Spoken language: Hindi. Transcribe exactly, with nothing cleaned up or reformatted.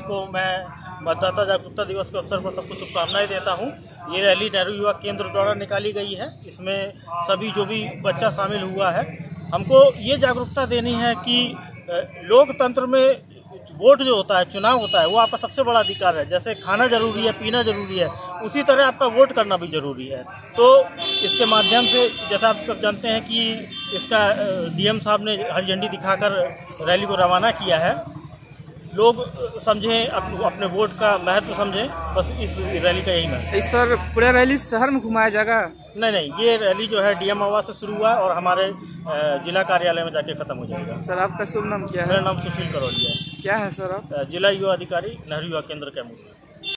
को मैं मतदाता जागरूकता दिवस के अवसर पर सबको शुभकामनाएं देता हूं। ये रैली नेहरू युवा केंद्र द्वारा निकाली गई है। इसमें सभी जो भी बच्चा शामिल हुआ है, हमको ये जागरूकता देनी है कि लोकतंत्र में वोट जो होता है, चुनाव होता है, वो आपका सबसे बड़ा अधिकार है। जैसे खाना जरूरी है, पीना जरूरी है, उसी तरह आपका वोट करना भी जरूरी है। तो इसके माध्यम से जैसा आप सब जानते हैं कि इसका डीएम साहब ने हरी झंडी दिखाकर रैली को रवाना किया है। लोग समझें, अप, अपने वोट का महत्व समझें, बस इस रैली का यही महत्व। इस सर पूरा रैली शहर में घुमाया जाएगा? नहीं नहीं, ये रैली जो है डीएम आवास से शुरू हुआ है और हमारे जिला कार्यालय में जाके खत्म हो जाएगा। सर आपका शुभ नाम क्या है? मेरा नाम सुशील करौलिया है। क्या है सर आप? जिला युवा अधिकारी नेहरू युवा केंद्र कैमूर।